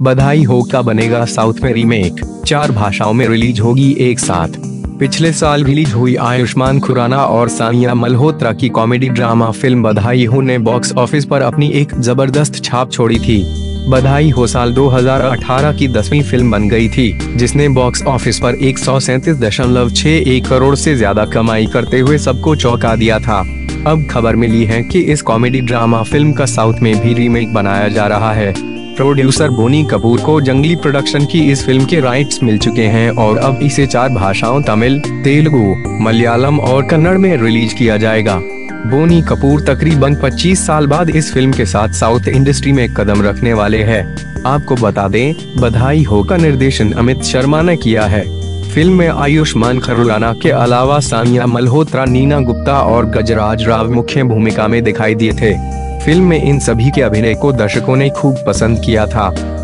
बधाई हो का बनेगा साउथ में रीमेक, 4 भाषाओं में रिलीज होगी एक साथ। पिछले साल रिलीज हुई आयुष्मान खुराना और सानिया मल्होत्रा की कॉमेडी ड्रामा फिल्म बधाई हो ने बॉक्स ऑफिस पर अपनी एक जबरदस्त छाप छोड़ी थी। बधाई हो साल 2018 की 10वीं फिल्म बन गई थी, जिसने बॉक्स ऑफिस पर 137.61 करोड़ से ज्यादा कमाई करते हुए सबको चौंका दिया था। अब खबर मिली है कि इस कॉमेडी ड्रामा फिल्म का साउथ में भी रीमेक बनाया जा रहा है। प्रोड्यूसर बोनी कपूर को जंगली प्रोडक्शन की इस फिल्म के राइट्स मिल चुके हैं और अब इसे 4 भाषाओं तमिल, तेलुगु, मलयालम और कन्नड़ में रिलीज किया जाएगा। बोनी कपूर तकरीबन 25 साल बाद इस फिल्म के साथ साउथ इंडस्ट्री में कदम रखने वाले हैं। आपको बता दें, बधाई हो का निर्देशन अमित शर्मा ने किया है। फिल्म में आयुष्मान खुराना के अलावा सानिया मल्होत्रा, नीना गुप्ता और गजराज राव मुख्य भूमिका में दिखाई दिए थे। फिल्म में इन सभी के अभिनय को दर्शकों ने खूब पसंद किया था।